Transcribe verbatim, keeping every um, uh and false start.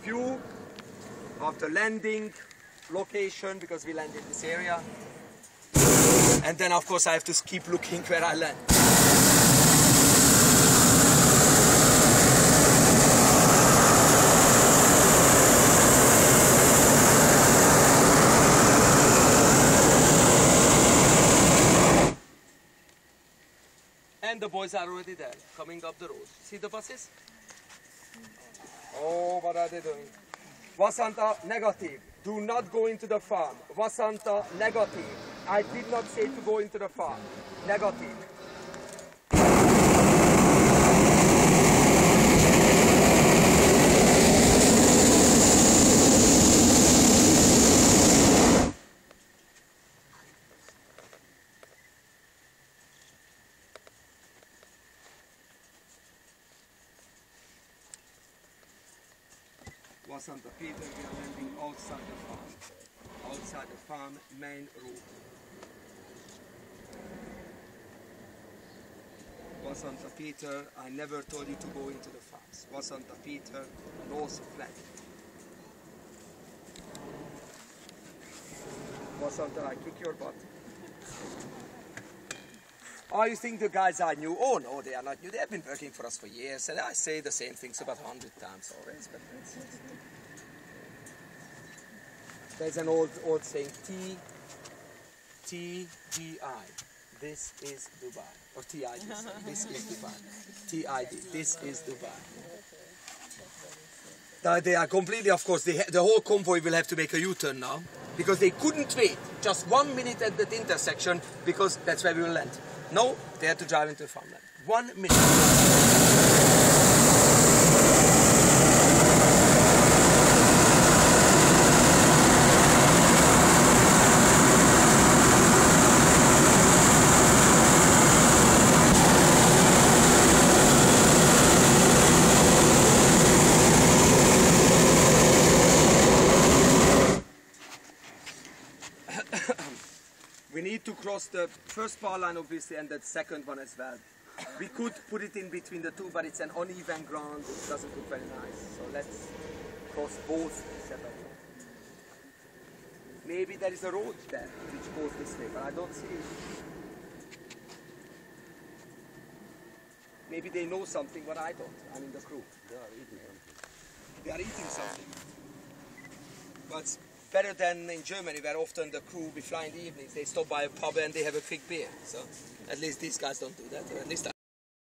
view of the landing location, because we land in this area. And then of course I have to keep looking where I land. And the boys are already there, coming up the road. See the buses? Oh, what are they doing? Vasanta, negative. Do not go into the farm. Vasanta, negative. I did not say to go into the farm. Negative. Vasanta Peter, we are landing outside the farm. Outside the farm, main road. Vasanta Peter, I never told you to go into the farms. Vasanta Peter, north flank. Vasanta, I kick your butt. Oh, you think the guys are new? Oh no, they are not new. They have been working for us for years, and I say the same things about a hundred times always. But that's, there's an old old saying: T, T, D, I. This is Dubai. Or T I D. This is Dubai. T I D. This is Dubai. Now they are completely, of course. They the whole convoy will have to make a U-turn now because they couldn't wait just one minute at that intersection because that's where we will land. No, they had to drive into the farmland. One minute. We need to cross the first power line obviously and the second one as well. We could put it in between the two, but it's an uneven ground, it doesn't look very nice. So let's cross both separately. Maybe there is a road there which goes this way, but I don't see it. Maybe they know something what I don't, I mean the crew. They are eating something. They are eating something. But better than in Germany, where often the crew, we fly in the evenings, they stop by a pub and they have a quick beer. So at least these guys don't do that, or at least I